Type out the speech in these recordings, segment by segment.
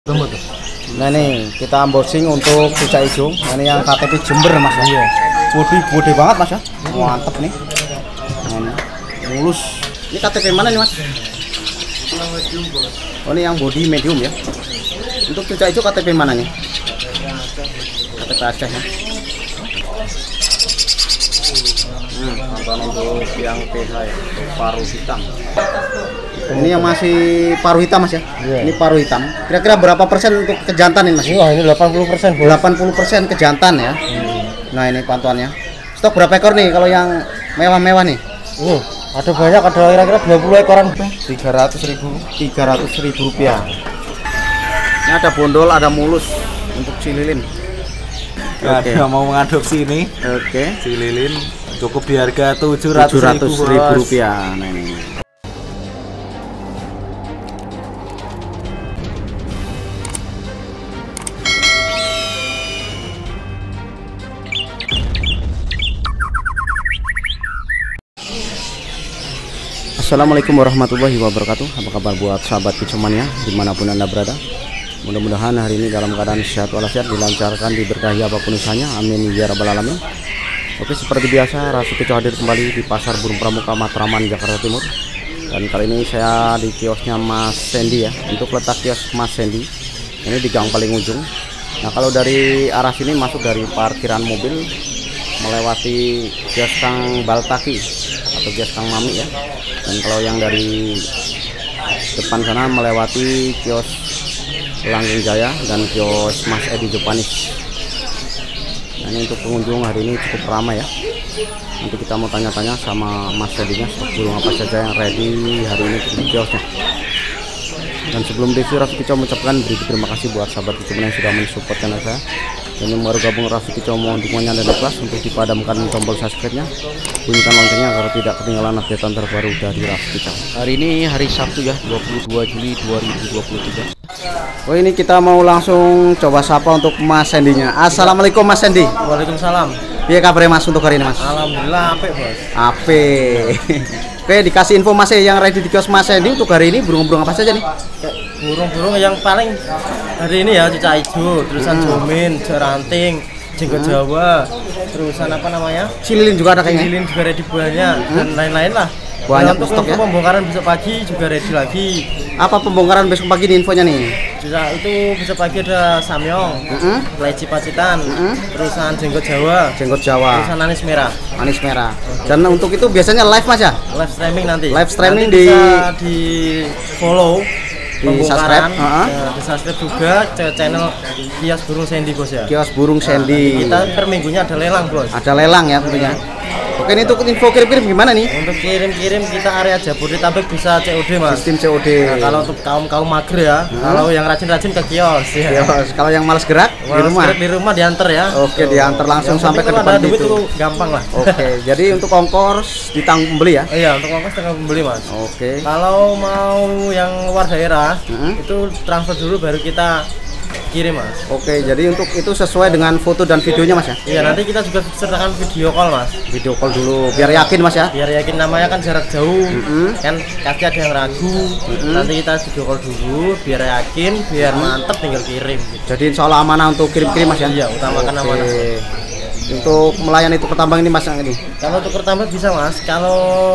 Nah nih kita unboxing untuk cuca hijau. Nah, ini yang KTP Jember mas ya. Iya. Bodi banget mas ya. Mantep nih. Nah, mulus. Ini KTP mana nih mas? Oh ini yang bodi medium ya. Untuk cuca hijau KTP mana nih? KTP Aceh ya. Tonton untuk yang PH ya, untuk paruh hitam. Ini yang masih paruh hitam mas ya? Yeah. Ini paruh hitam. Kira-kira berapa persen untuk kejantan ini mas? Wah ini 80%. 80% kejantan ya. Nah ini pantuannya. Stok berapa ekor nih kalau yang mewah-mewah nih? Ada banyak, ada kira-kira 20 ekoran. 300.000 rupiah. Ini ada bondol, ada mulus untuk si lilin. Oke. Ada mau mengadopsi ini. Oke. Si lilin cukup di harga 700.000 rupiah. Nah ini. Assalamualaikum warahmatullahi wabarakatuh. Apa kabar buat sahabat kicomania dimanapun anda berada? Mudah-mudahan hari ini dalam keadaan sehat walafiat, dilancarkan, diberkahi apapun usahanya, amin ya rabbal alamin. Oke, seperti biasa Rafi Kicau hadir kembali di Pasar Burung Pramuka Matraman, Jakarta Timur. Dan kali ini saya di kiosnya Mas Sandy ya. Untuk letak kios Mas Sandy ini di gang paling ujung. Nah kalau dari arah sini masuk dari parkiran mobil melewati kios Kang Baltaki atau kios Kang Mami ya. Dan kalau yang dari depan sana melewati kios Langgeng Jaya dan kios Mas Edi Jopanis. Nah ini untuk pengunjung hari ini cukup ramai ya. Nanti kita mau tanya-tanya sama Mas Edinya stok burung apa saja yang ready hari ini di kiosnya. Dan sebelum review, Rafi Kicau mengucapkan terima kasih buat sahabat kicau yang sudah mensupport channel saya. Dan yang baru gabung, Rafi Kicau mohon dukungannya dan ikhlas untuk dipadamkan tombol subscribe-nya, bunyikan loncengnya agar tidak ketinggalan updatean terbaru dari Rafi Kicau. Hari ini hari Sabtu ya, 22 Juli 2023. Oh ini kita mau langsung coba sapa untuk Mas Sandy-nya. Assalamualaikum Mas Sandy. Waalaikumsalam. Iya kabarnya Mas untuk hari ini Mas? Alhamdulillah apik bos. Apik. Oke, dikasih info Mas yang ready di kios Mas Sandy untuk hari ini burung-burung apa saja nih? Burung-burung yang paling hari ini ya cuca hijau, terusan jomin, jeranting, jenggot Jawa, terusan apa namanya? Cililin juga ada kayaknya. Cililin juga ready banyak dan lain-lain lah. Banyak untuk stok ya. Pembongkaran besok pagi juga ready lagi. Apa pembongkaran besok pagi nih infonya nih? Itu besok pagi ada samyong, leci pacitan, terusan jenggot Jawa, terusan anis merah. Anis merah. Dan untuk itu biasanya live Mas ya? Live streaming nanti. Live streaming nanti bisa di follow, di subscribe, di subscribe juga channel Kios Burung Sandy bos ya. Kios Burung Sandy. Kita per minggunya ada lelang bos. Ada lelang ya tentunya. Oke, ini untuk info kirim-kirim gimana nih? Untuk kirim-kirim kita area Jabodetabek bisa COD mas. Sistem COD. Nah, kalau untuk kaum mager ya, kalau yang rajin-rajin ke kios. Ya. Kios. Kalau yang malas gerak di rumah diantar ya. Oke, diantar langsung sampai ke depan itu gampang lah. Oke, jadi untuk ongkos ditanggung pembeli ya? Iya, untuk ongkos tanggung pembeli mas. Oke. Kalau mau yang luar daerah, itu transfer dulu baru kita kirim mas. Oke, jadi untuk itu sesuai dengan foto dan videonya mas ya? Iya, nanti kita juga sertakan video call mas. Video call dulu, biar yakin mas ya? Biar yakin, namanya kan jarak jauh, kan pasti ada yang ragu. Nanti kita video call dulu, biar yakin, biar mantep tinggal kirim. Jadi insya Allah amanah untuk kirim-kirim mas ya? Iya, utamakan amanah. Untuk melayani tukar tambang ini mas yang ini? Kalau tukar tambang bisa mas, kalau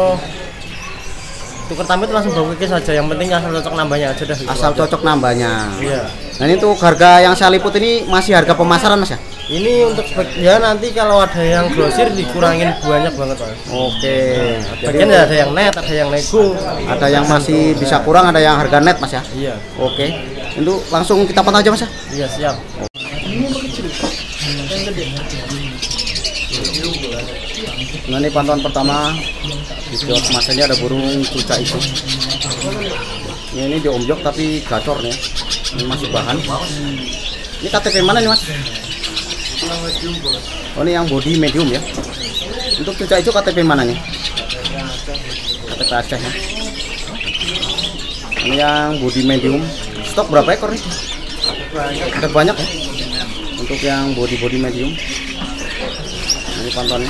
tukar tambang itu langsung bawa ke saja, yang penting asal cocok nambahnya aja dah. Asal cocok nambahnya. Iya. Nah ini untuk harga yang saya liput ini masih harga pemasaran mas ya? Ini untuk ya nanti kalau ada yang grosir dikurangin banyak banget mas. Oke. Bagian ada yang net, ada yang nego, ada yang masih bisa kurang, ada yang harga net mas ya? Iya. Oke. Itu langsung kita pantau aja mas ya? Iya siap. Nah ini pantauan pertama di kios mas ini ada burung cuca itu. Ini di omjok tapi gacor nih. Ini masih bahan. Ini KTP mana nih mas? Oh ini yang body medium ya. Untuk cuca itu KTP mana nih? KTP Aceh ya. Ini yang body medium. Stok berapa ekor nih? Ada banyak ya. Untuk yang body medium. Ini pantauannya.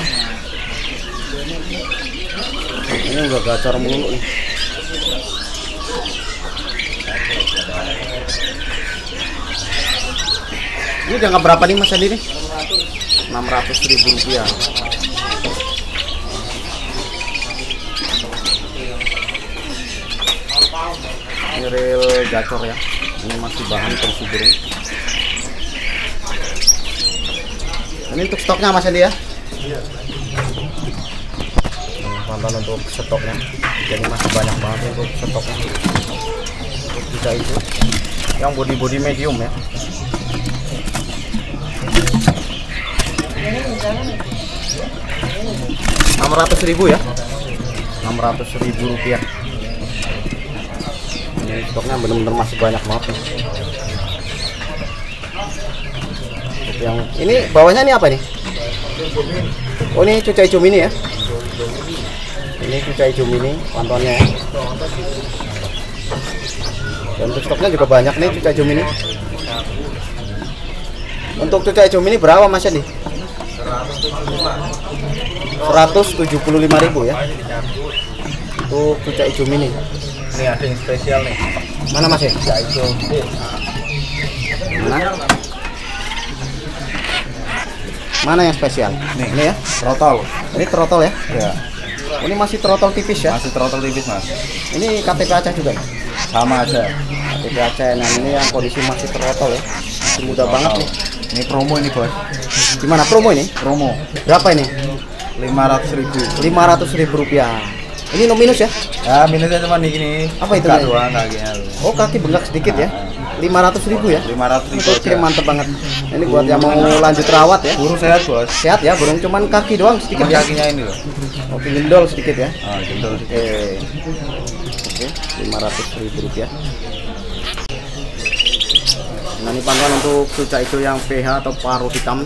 Ini udah gacor mulu nih. Ini dianggap berapa nih Mas Andi nih? 600.000 rupiah. Ini reel gacor ya. Ini masih bahan polisi burung. Ini untuk stoknya Mas Andi ya? Iya. Pantauan untuk stoknya. Jadi masih banyak banget untuk stoknya. Untuk bisa itu. Yang body medium ya. 600.000 ya. 600.000 rupiah. Ini stoknya benar-benar masih banyak banget nih. Yang ini bawahnya ini apa nih? Oh ini cucai cumi ini ya. Ini cucai cumi ini pantauannya ya. Dan untuk stoknya juga banyak nih cucai cumi ini. Untuk cucai cumi ini berapa Mas Andi? 175.000 ya. Untuk cucai cumi ini. Ini ada yang spesial nih. Mana Mas ya? Cucai cumi. Mana? Mana yang spesial? Nih. Ini ya? Trotol. Ini trotol ya? Ya. Ini masih trotol tipis ya? Masih trotol tipis Mas. Ini KTP Aceh juga ya? Sama aja. KTP Aceh. Nah ini yang kondisi masih trotol ya? Masih muda banget nih. Ini promo ini bos. Gimana promo ini? Promo. Berapa ini? 500.000. 500.000 rupiah. Ini no minus ya? Ya minusnya cuma di gini. Apa itu? Doang kakinya. Oh kaki bengkak sedikit ya? 500.000 ya? 500.000. Oke mantep banget. Ini buat yang mau lanjut rawat ya? Burung sehat bos. Sehat ya, burung cuman kaki doang sedikit Cuma ya? kakinya ini loh. Oke gendol sedikit ya? Gendol sedikit. Oke 500.000 rupiah. Nah ini pantauan untuk cucai hijau yang PH atau paruh hitam.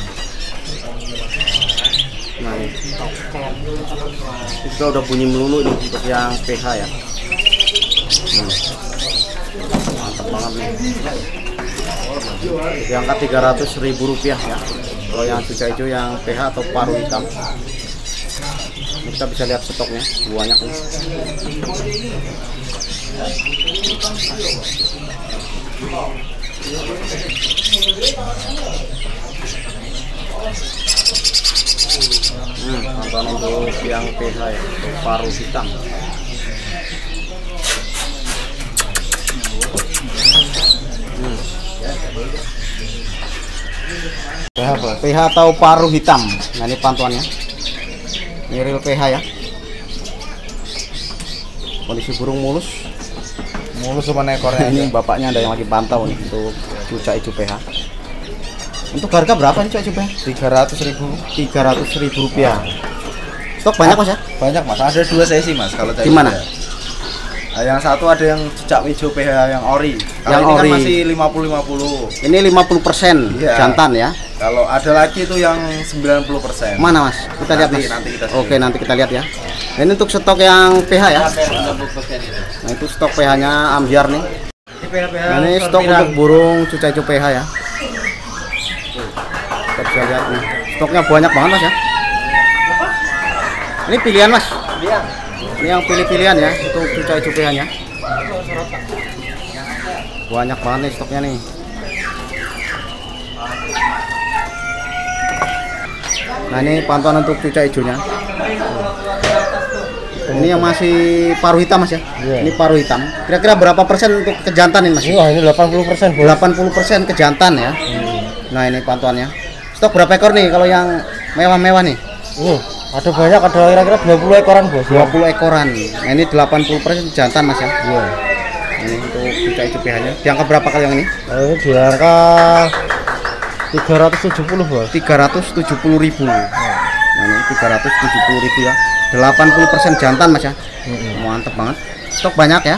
Nah ini juga udah bunyi melulu nih untuk yang PH ya. Mantap banget nih. Di angka 300.000 rupiah ya. Kalau yang cucai hijau yang PH atau paruh hitam. Ini kita bisa lihat stoknya banyak nih. Pantauan untuk yang PH ya, untuk paruh hitam. PH atau paruh hitam. Nah ini pantauannya. Ini real PH ya. Kondisi burung mulus. Mulus cuma ekornya. Ini bapaknya ada yang lagi pantau nih untuk cucai hijau PH. Untuk harga berapa nih cucai hijau PH? 300.000. 300.000 rupiah. Stok banyak Mas ya? Banyak Mas. Ada 2 sesi Mas kalau tadi. Gimana? Nah, yang satu ada yang cucak hijau PH yang ori. Kalau yang ini ori. kan masih 50-50. Ini 50% Iya. jantan ya. Kalau ada lagi itu yang 90%. Mana Mas? Kita lihat Mas. Nanti kita Oke, nanti kita lihat ya. Nah, ini untuk stok yang PH ya. Nah, itu stok PH-nya Ambiar nih. Nah, ini stok untuk burung cucai hijau PH ya. Kita bisa lihat nih. Stoknya banyak banget Mas ya. Ini pilihan Mas. Ini yang pilih-pilihan ya untuk cucai hijau PH-nya. Banyak banget nih stoknya nih. Nah ini pantauan untuk cucai hijaunya. Ini yang masih paruh hitam Mas ya. Ini paruh hitam. Kira-kira berapa persen untuk kejantan ini Mas? Wah ini 80%. 80% kejantan ya. Nah ini pantauannya. Stok berapa ekor nih kalau yang mewah-mewah nih? Ada banyak, ada kira-kira 20 ekoran bos. 20 ekoran. Nah ini 80% jantan Mas ya. Iya. Ini untuk cucai hijau PH-nya. Diangka berapa kali yang ini? Ini di angka 370 bos. 370.000. Nah ini 370.000 ya. 80% jantan Mas ya. Mantap banget. Stok banyak ya.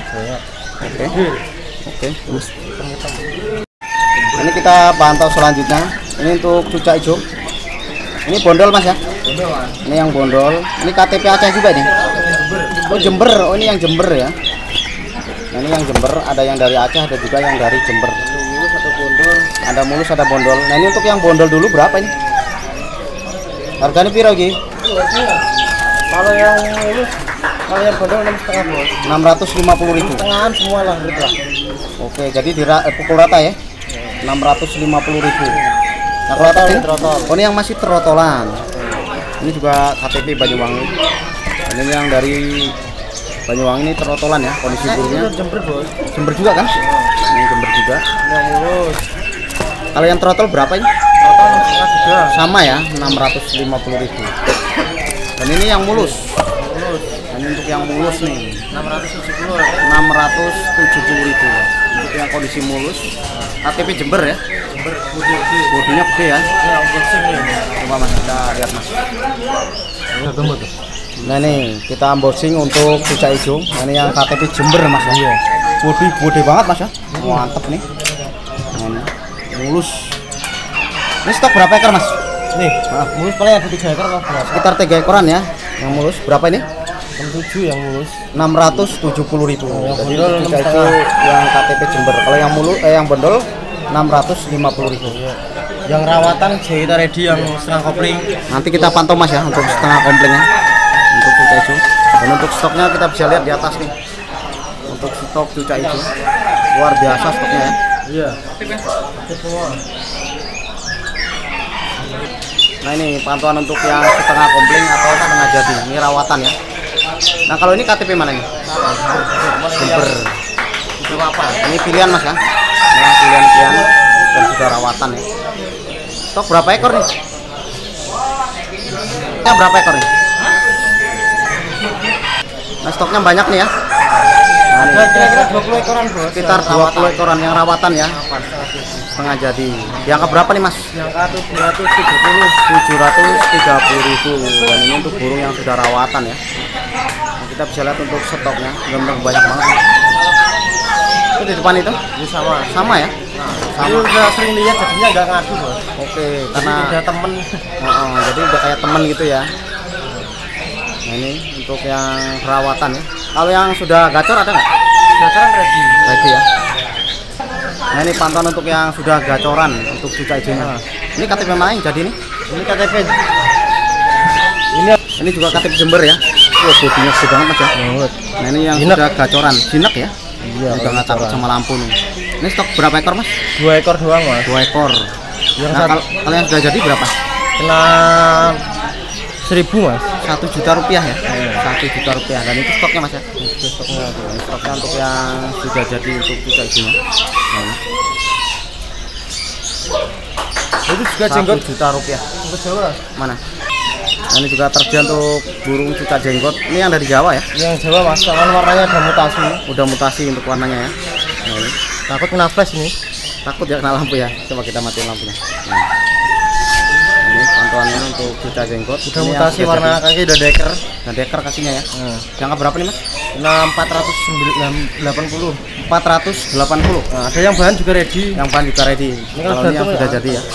Oke. Terus. Ini kita pantau selanjutnya. Ini untuk cucai hijau. Ini bondol Mas ya. Bondol Mas. Ini yang bondol. Ini KTP Aceh juga nih. Oh Jember. Oh ini yang Jember ya. Nah, ini yang Jember. Ada yang dari Aceh, ada juga yang dari Jember. Mulus ada bondol. Ada mulus, ada bondol. Nah ini untuk yang bondol dulu berapa ini? Harganya piro Ki? Kalau yang mulus, kalau yang bondol 6,5 bos. 650.000. Tengahan semua lah gitu lah. Oke, jadi pukul rata ya? 650.000. Nah, kalau tadi oh, ini yang masih trotolan. Ini juga KTP Banyuwangi. Ini yang dari Banyuwangi ini trotolan ya, kondisi burungnya. Jember, Bos. Jember juga kan? Ini Jember juga. Yang mulus. Kalau yang trotol berapa ini? Trotol juga. Sama ya, 650.000. Dan ini yang mulus. Ini untuk yang mulus nih 670. 670.000. Untuk yang kondisi mulus. KTP Jember ya. Jember Bodinya gede ya. Ya, unboxing nih. Coba Mas kita lihat Mas. Ini gemuk tuh. Nah nih kita unboxing untuk cucak hijau. Nah, ini yang KTP Jember Mas. Iya. Bodi banget Mas ya. Mantep nih. Nah, mulus. Ini stok berapa ekor Mas? Nih, mulus paling ada 3 ekor atau berapa? Sekitar 3 ekoran ya. Yang mulus berapa ini? 7 yang mulus. 670.000. Yang Jadi bondol cucak hijau yang KTP Jember. Kalau yang mulus yang bondol 650.000. Yang rawatan Jaita ready yang setengah kopling. Nanti kita pantau Mas ya untuk setengah komplengnya untuk cucak hijau. Dan untuk stoknya kita bisa lihat di atas nih. Untuk stok cucak hijau luar biasa stoknya ya. Iya. Semua. Nah ini pantauan untuk yang setengah kompleng atau setengah jadi. Ini rawatan ya. Nah kalau ini KTP mana nih? Jember. Itu apa? Ini pilihan Mas ya. Nah, pilihan dan juga rawatan ya. Stok berapa ekor nih? Stoknya berapa ekor nih? Nah stoknya banyak nih ya. Nah, Nah, kira-kira 20 ekoran, Bos. sekitar 20 ekoran yang rawatan ya. Setengah jadi. Yang ke berapa nih Mas? Yang ke 730. 730.000. Dan ini untuk burung yang sudah rawatan ya. Nah, kita bisa lihat untuk stoknya benar-benar banyak banget. Itu di depan itu? Ini sama. Sama ya? Sama. Ini udah sering lihat jadinya nggak ngadu, Bos. Oke, Karena karena udah temen. jadi udah kayak temen gitu ya. Nah ini untuk yang perawatan ya. Kalau yang sudah gacor ada nggak? Gacoran ready. Ready ya. Nah ini pantauan untuk yang sudah gacoran untuk cucak hijaunya. Ini KTP mana yang jadi nih? Ini KTP. Ini juga KTP Jember ya. Wah bodinya gede banget Mas ya. Nah ini yang Jinak. sudah gacoran, jinak ya. Iya. Udah nggak takut sama lampu nih. Ini stok berapa ekor Mas? 2 ekor doang, Mas. 2 ekor. Yang Nah kalau yang sudah jadi berapa? kena 1.000, Mas. 1 juta rupiah ya. 1 juta rupiah. Dan itu stoknya Mas ya. Itu stoknya. Ini stoknya untuk yang sudah jadi untuk cucak hijaunya. Nah, ini. Itu juga 1 jenggot juta rupiah. jenggot Jawa. Mana? Nah, ini juga tersedia untuk burung cucak jenggot. Ini yang dari Jawa ya. Yang Jawa, Mas. Kan warnanya ada mutasi. Udah mutasi untuk warnanya ya. Nah, ini. Takut kena flash ini. Takut ya kena lampu ya. Coba kita matiin lampunya. Nah. Ini pantauannya untuk cucak jenggot. Udah Ini yang mutasi sudah warna jadi. kaki udah deker. Nah, deker kakinya ya. Yang berapa nih Mas? Kena 480. 480. Nah, ada yang bahan juga ready. Yang bahan juga ready. kan Kalau ini yang gantung sudah ya. jadi ya.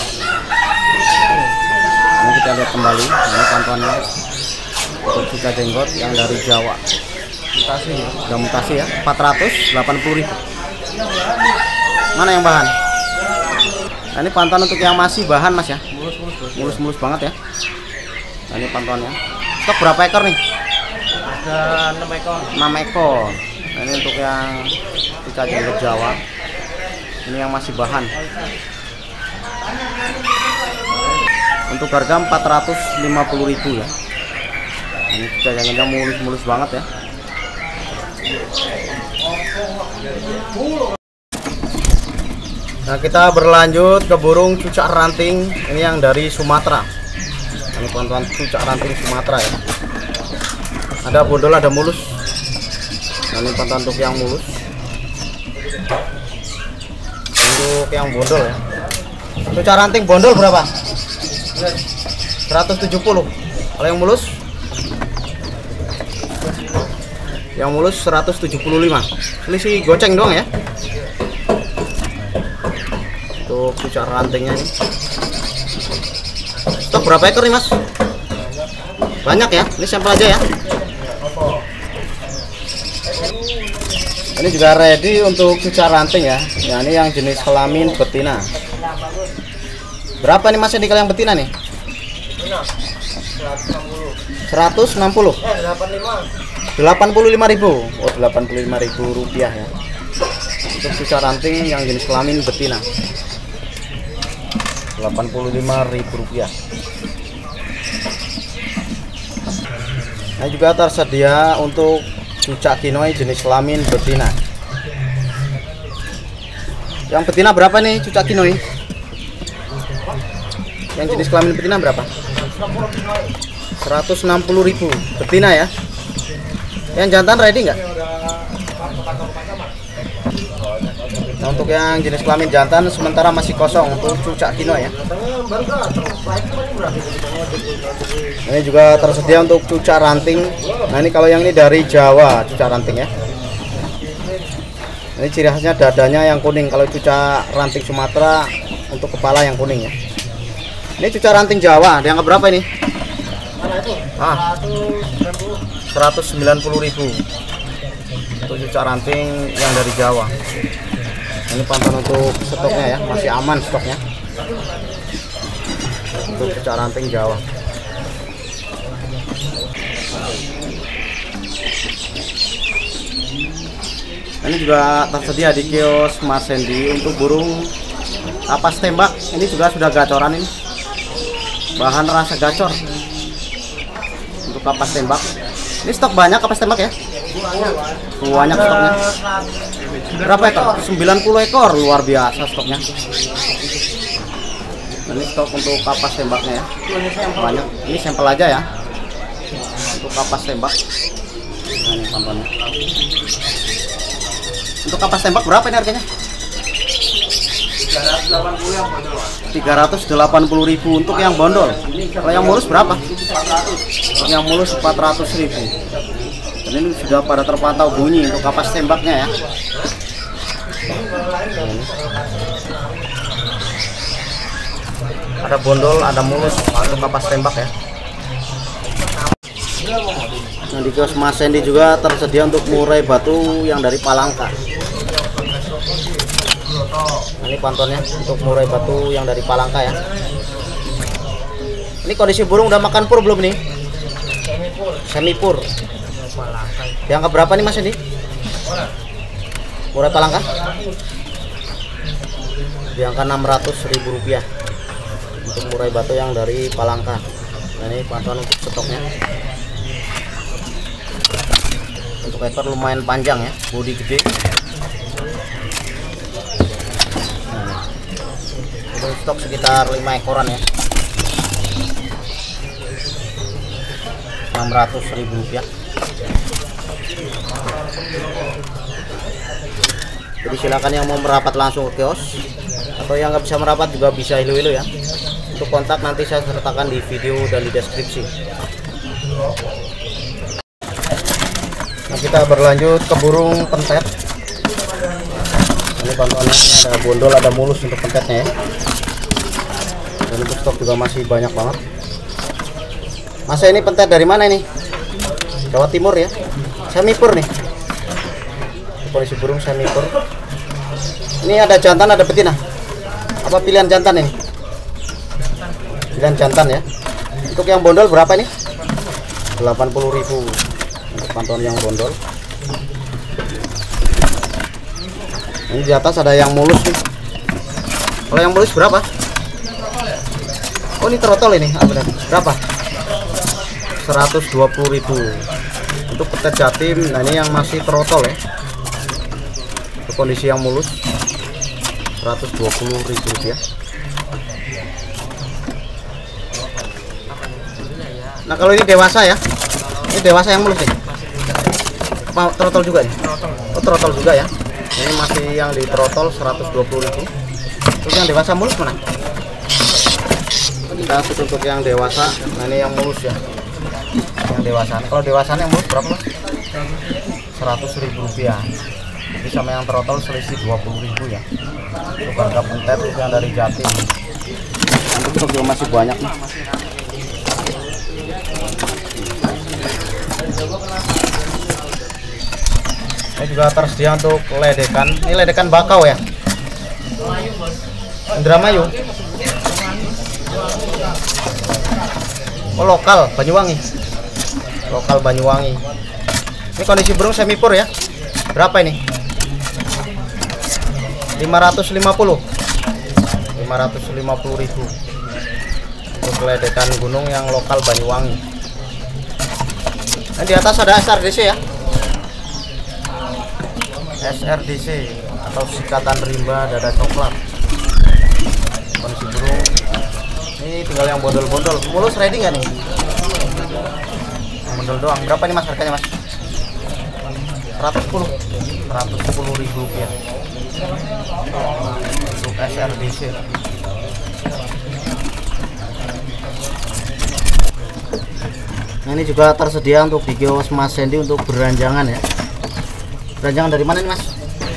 Ini kita lihat kembali. Ini pantauannya untuk cucak jenggot yang dari Jawa. Mutasi ya. Udah mutasi ya. 480.000. Mana yang bahan? Nah, ini pantauan untuk yang masih bahan Mas ya. Mulus-mulus, Bos. Mulus-mulus banget ya. Nah, ini pantauannya. Stok berapa ekor nih? Ada 6 ekor. 6 ekor. Nah, ini untuk yang cucak jenggot Jawa. Ini yang masih bahan. Untuk harga 450.000 ya. Ini cucak jenggotnya mulus-mulus banget ya. Nah kita berlanjut ke burung cucak ranting. Ini yang dari Sumatera. Ini pantauan cucak ranting Sumatera ya. Ada bondol, ada mulus. Nah ini pantauan untuk yang mulus. Untuk yang bondol ya. Cucak ranting bondol berapa? 170. Kalau yang mulus? Yang mulus 175. Selisih goceng doang ya. Untuk cucak rantingnya ini. Stok berapa ekor nih Mas? Banyak ya. Ini sampel aja ya. Ini juga ready untuk cucak ranting ya. Ya ini yang jenis kelamin betina. Berapa nih Mas ini kalau yang betina nih? 160. 85.000. Oh 85.000 rupiah ya. Untuk cucak ranting yang jenis kelamin betina. Rp85.000. Nah juga tersedia untuk cucak kinoi jenis kelamin betina. Yang betina berapa nih cucak kinoi? Yang jenis kelamin betina berapa? 160.000 betina ya. Yang jantan ready nggak? Nah, untuk yang jenis kelamin jantan sementara masih kosong untuk cucak kinoi ya. Ini juga tersedia untuk cucak ranting. Nah ini kalau yang ini dari Jawa cucak ranting ya. Ini ciri khasnya dadanya yang kuning. Kalau cucak ranting Sumatera untuk kepala yang kuning ya. Ini cucak ranting Jawa. Dianggap berapa ini? 190.000 untuk cucak ranting yang dari Jawa. Ini pantun untuk stoknya ya, masih aman stoknya untuk cucak ranting Jawa. Ini juga tersedia di kios Mas Hendy untuk burung kapas tembak. Ini juga sudah gacoran ini, bahan rasa gacor untuk kapas tembak. Ini stok banyak kapas tembak ya? Banyak stoknya. Berapa ekor? 90 ekor, luar biasa stoknya. Ini stok untuk kapas tembaknya ya, banyak. Ini sampel aja ya untuk kapas tembak. Nah, ini pantauannya. Untuk kapas tembak berapa ini harganya? 380.000 untuk yang bondol. Kalau yang mulus berapa? Yang mulus 400.000. Dan ini sudah pada terpantau bunyi untuk kapas tembaknya ya. Ada bondol, ada mulus untuk kapas tembak ya. Nah di kios Mas Hendy juga tersedia untuk murai batu yang dari Palangka. Nah, ini pantonnya untuk murai batu yang dari Palangka ya. Ini kondisi burung udah makan pur belum nih? Semi pur. Dianggap berapa nih Mas Hendy? Murai Palangka? Diangkat Rp600.000 untuk murai batu yang dari Palangka. Nah ini pantauan untuk stoknya. Untuk ekor lumayan panjang ya, bodi gede. Nah, untuk stok sekitar 5 ekoran ya. Rp600.000. Jadi silakan yang mau merapat langsung ke kios, atau yang nggak bisa merapat juga bisa ilu-ilu ya. Untuk kontak nanti saya sertakan di video dan di deskripsi. Nah, kita berlanjut ke burung pentet. Ini pantauannya ada bondol, ada mulus untuk pentetnya ya. Dan untuk stok juga masih banyak banget. Masa ini pentet dari mana ini? Jawa Timur ya. Semipur nih. Kondisi burung semipur. Ini ada jantan, ada betina. Apa pilihan jantan ini? Pilihan jantan ya. Untuk yang bondol berapa ini? 80.000 untuk pantauan yang bondol. Ini di atas ada yang mulus nih. Kalau yang mulus berapa? Oh ini trotol ini. Berapa? 120.000 untuk petet jatim. Nah ini yang masih trotol ya. Untuk kondisi yang mulus 120.000 rupiah. Nah kalau ini dewasa ya, ini dewasa yang mulus nih. Apa trotol juga nih? Oh trotol juga ya. Ini masih yang di trotol 120.000. Untuk yang dewasa mulus mana? Kita untuk yang dewasa. Nah ini yang mulus ya. Yang dewasa. Kalau dewasanya yang mulus berapa Mas? 100.000 rupiah. Jadi sama yang trotol selisih 20.000 ya. Untuk harga pentet yang dari Jatim. Untuk stok juga masih banyak nih. Ini juga tersedia untuk ledekan. Ini ledekan bakau ya. Indramayu. Oh lokal Banyuwangi. Lokal Banyuwangi. Ini kondisi burung semipur ya. Berapa ini? 550. 550 550.000 untuk keledekan gunung yang lokal Banyuwangi. Nah, di atas ada SRDC ya, SRDC atau sikatan rimba dada coklat. Kondisi burung ini tinggal yang bondol-bondol. Mulus ready nggak nih? Bondol doang. Berapa nih mas harganya mas? 110.000 rupiah untuk SRDC. Nah, ini juga tersedia untuk di kios Mas Sandy untuk beranjangan ya. Beranjangan dari mana nih mas?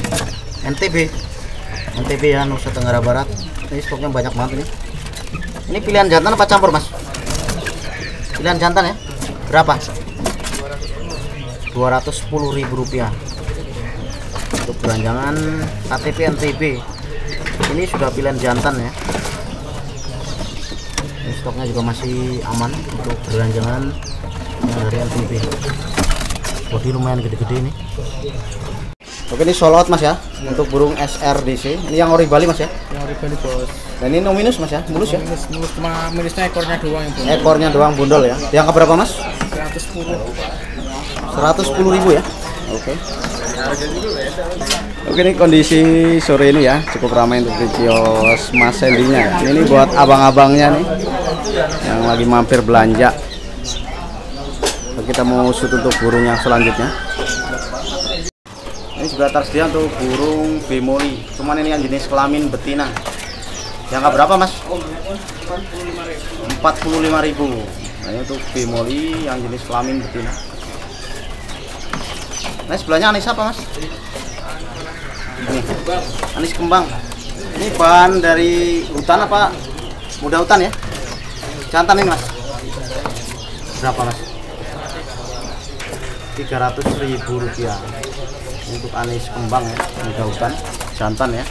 NTB ya, Nusa Tenggara Barat. Ini stoknya banyak banget ini. Ini pilihan jantan apa campur mas? Pilihan jantan ya. Berapa? 210.000 rupiah untuk beranjangan KTP NTB. Ini sudah pilihan jantan ya. Ini stoknya juga masih aman untuk beranjangan yang dari NTB. Bodi lumayan gede-gede ini. Oke, ini solo out mas ya, untuk burung SRDC. Ini yang ori Bali mas ya? Yang ori Bali bos. Dan ini no minus mas ya, mulus ya? Mulus cuma minusnya ekornya doang yang bondol. Ekornya doang bondol ya. Yang berapa mas? 110.000 ya. Oke. Oke, ini kondisi sore ini ya, cukup ramai untuk di kios Mas Sandy-nya. Ini buat abang-abangnya nih yang lagi mampir belanja. Kita mau shoot untuk burung yang selanjutnya. Ini juga tersedia untuk burung bemoli. Cuman ini yang jenis kelamin betina. Yang berapa mas? 45.000. Nah, ini untuk bemoli yang jenis kelamin betina. Nah, sebelahnya anis apa mas? Ini anis kembang. Ini bahan dari hutan apa muda hutan ya? Jantan ini mas. Berapa mas? 300.000 rupiah untuk anis kembang ya, muda hutan jantan ya.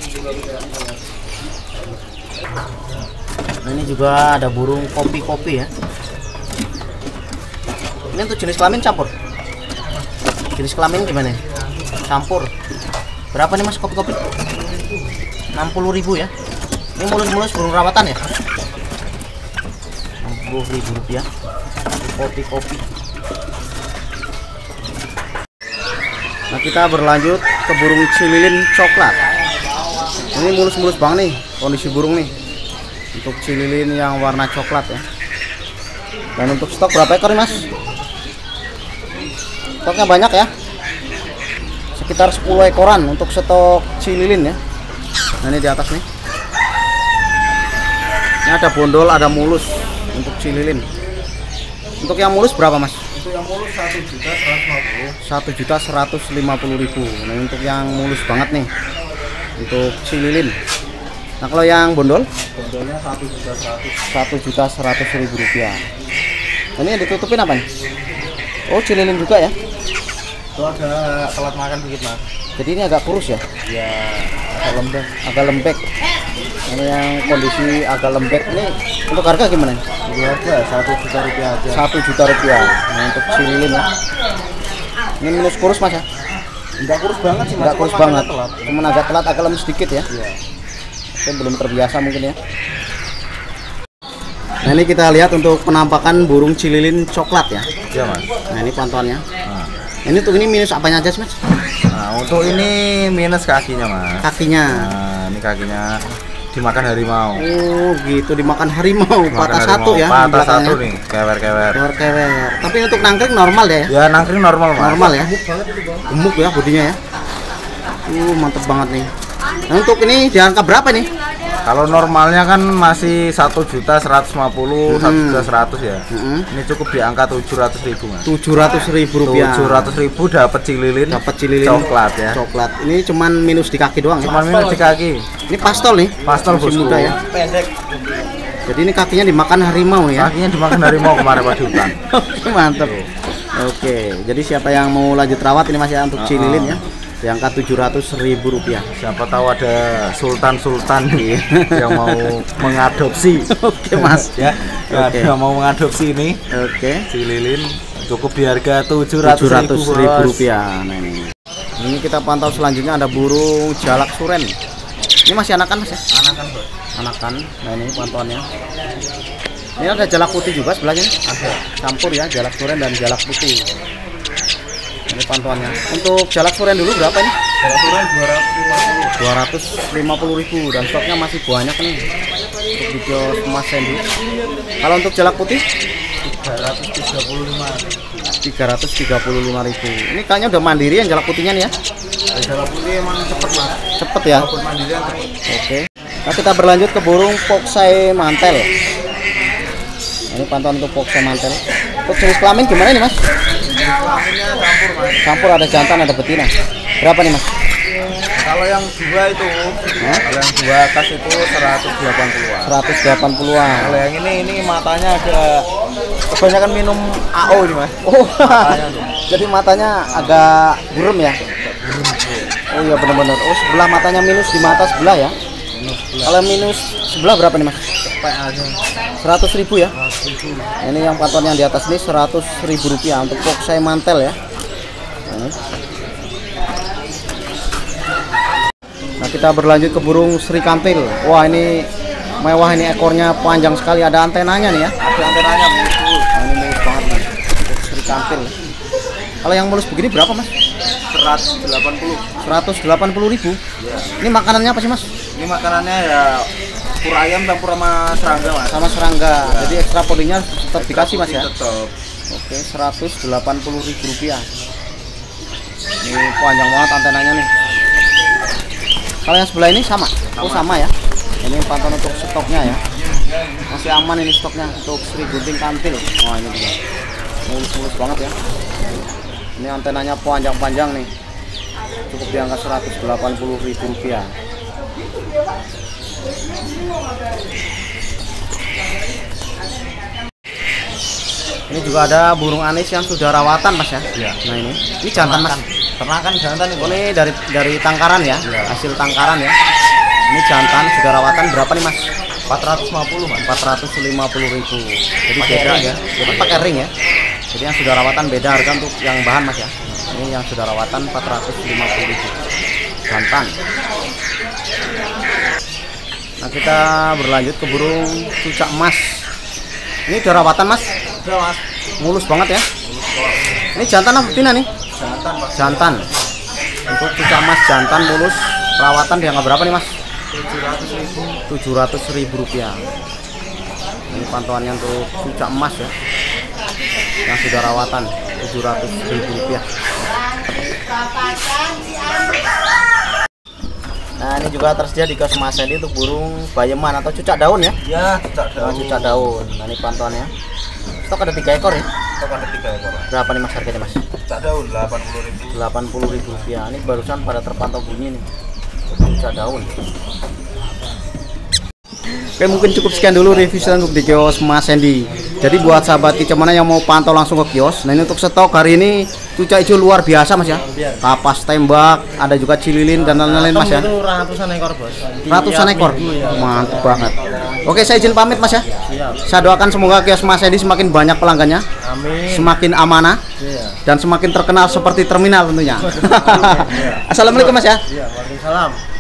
Nah, ini juga ada burung kopi-kopi ya. Ini untuk jenis kelamin campur. Jenis kelamin gimana? Campur. Berapa nih mas kopi-kopi? 60.000 ya. Ini mulus-mulus burung rawatan ya. 60.000 rupiah kopi-kopi. Nah, kita berlanjut ke burung cililin coklat. Ini mulus-mulus banget nih kondisi burung nih. Untuk cililin yang warna coklat ya. Dan untuk stok berapa ekor nih mas? Stoknya banyak ya, sekitar 10 ekoran untuk stok cililin ya. Nah, ini di atas nih. Ini ada bondol, ada mulus untuk cililin. Untuk yang mulus berapa mas? Untuk yang mulus 1.150.000. 1.150.000. Nah, untuk yang mulus banget nih, untuk cililin. Nah, kalau yang bondol? Bondolnya 1.100.000 rupiah. Ini yang ditutupin apa nih? Oh, cililin juga ya? Itu ada telat makan dikit mas. Jadi ini agak kurus ya? Ya agak lembek. Agak lembek. Ini yang kondisi agak lembek ini untuk harga gimana? Itu harga 1 juta rupiah aja. 1 juta rupiah. Nah, untuk cililin ya. Ini minus kurus mas ya? Enggak kurus banget sih mas. Enggak kurus banget. Cuman agak telat, agak lemes sedikit ya. Iya. Saya belum terbiasa mungkin ya. Nah, ini kita lihat untuk penampakan burung cililin coklat ya. Iya mas. Nah, ini pantauannya. Ini tuh ini minus apanya aja sih mas? Nah, untuk ini minus kakinya mas. Kakinya. Nah, ini kakinya dimakan harimau. Oh gitu, dimakan harimau. Patah satu ya. Patah satu nih, kewer-kewer. Kewer-kewer. Tapi untuk nangkring normal ya? Ya nangkring normal mas. Normal ya. Gemuk ya bodinya ya. Mantep banget nih. Nah, untuk ini di angka berapa nih? Kalau normalnya kan masih 1.150.000, 1.100.000 ya. Ini cukup di angka 700.000 mas. 700.000 rupiah. 700.000 dapat cililin. Dapat cililin coklat ya. Coklat. Ini cuman minus di kaki doang. Cuman minus di kaki. Ini pastol nih. Pastol masih muda ya. Pendek. Jadi ini kakinya dimakan harimau ya. Kakinya dimakan harimau kemarin pas di hutan. Oke, mantap. Oke, jadi siapa yang mau lanjut rawat ini masih untuk cililin ya. Di angka 700.000 rupiah. Siapa tahu ada sultan-sultan nih yang mau mengadopsi. Oke mas ya. Oke. Yang mau mengadopsi ini. Oke. Cililin cukup di harga 700.000 rupiah. Nah, ini kita pantau selanjutnya ada burung jalak suren. Ini masih anakan mas ya? Anakan bos. anakan. Nah ini pantauannya. Ini ada jalak putih juga sebelahnya. Ada campur ya, jalak suren dan jalak putih. Ini pantauannya. Untuk jalak suren dulu berapa ini? Jalak suren 250.000 dan stoknya masih banyak nih untuk video Mas Sandy. Kalau untuk jalak putih 335.000. Ini kayaknya udah mandiri yang jalak putihnya nih ya. Jalak putih emang cepet Mas. Cepet ya. Mandirian cepet. Oke. Nah kita berlanjut ke burung Poksai mantel. Ini pantauan untuk Poksai mantel. Untuk jenis kelamin gimana nih Mas? Kelaminnya campur Mas. Campur, ada jantan ada betina. Berapa nih Mas? Kalau yang dua itu, kalau yang dua atas itu 180-an. 180-an. Kalau yang ini matanya ada kebanyakan minum AO ini Mas. Oh, jadi matanya agak buram ya? Oh iya benar-benar. Oh sebelah matanya minus di mata sebelah ya? Kalau minus sebelah berapa nih Mas? 100.000 ya? Ini yang pantauan yang di atas ini 100.000 rupiah untuk Poksai mantel ya. Nah kita berlanjut ke burung Sri Kantil. Wah ini mewah, ini ekornya panjang sekali, ada antenanya nih ya. Ada antenanya mulus. Nah, ini mulus banget nih untuk Sri Kantil. Kalau yang mulus begini berapa Mas? 180.000. Ya. Ini makanannya apa sih Mas? Ini makanannya ya pur ayam campur sama serangga Mas. Sama serangga. Jadi ekstra podinya tetap dikasih Mas ya. Tetap. Oke, 180.000 rupiah. Ini panjang banget antenanya nih. Kalau yang sebelah ini sama? Oh sama ya. Ini pantauan untuk stoknya ya. Masih aman ini stoknya untuk Sri Gunting Kantil. Wah ini juga mulus-mulus banget ya. Ini antenanya panjang-panjang nih. Cukup di angka 180.000 rupiah. Ini juga ada burung anis yang sudah rawatan Mas ya. Iya. Nah ini jantan Mas. Ternakan jantan ini. Oh, ini dari tangkaran ya. Iya. Hasil tangkaran ya. Ini jantan sudah rawatan berapa nih Mas? 450 Mas. 450.000. Jadi Pakai beda ring ya. Jadi pakai ring ya. Jadi yang sudah rawatan beda harga untuk yang bahan Mas ya. Ini yang sudah rawatan 450.000. Jantan. Nah kita berlanjut ke burung cucak emas. Ini udah rawatan Mas? Udah Mas. Mulus banget ya. Ini jantan apa betina nih? Jantan Mas. Jantan. Untuk cucak emas jantan mulus rawatan di angka berapa nih Mas? 700.000 rupiah. Ini pantauannya untuk cucak emas ya, yang sudah rawatan 700.000 rupiah. Nah ini juga tersedia di kios Mas Sandy untuk burung bayeman atau cucak daun ya? Ya, cucak daun. Cucak daun. Nah ini pantauannya. Stok ada 3 ekor ya? Stok ada 3 ekor. Berapa nih Mas harganya Mas? Cucak daun 80.000. 80.000 rupiah. Ini barusan pada terpantau bunyi nih. Cucak daun. Oke mungkin cukup sekian dulu review untuk di kios Mas Sandy. Jadi buat sahabat kicau mana yang mau pantau langsung ke kios. Nah ini untuk stok hari ini cucak hijau luar biasa Mas ya. Kapas tembak, ada juga cililin dan lain-lain Mas ya. Itu ratusan ekor Bos. Ratusan ekor. Mantap banget. Oke saya izin pamit Mas ya. Siap. Saya doakan semoga kios Mas Sandy semakin banyak pelanggannya, Amin. semakin amanah, Iya. dan semakin terkenal seperti terminal tentunya. Iya. Assalamualaikum Mas ya. Iya, waalaikumsalam.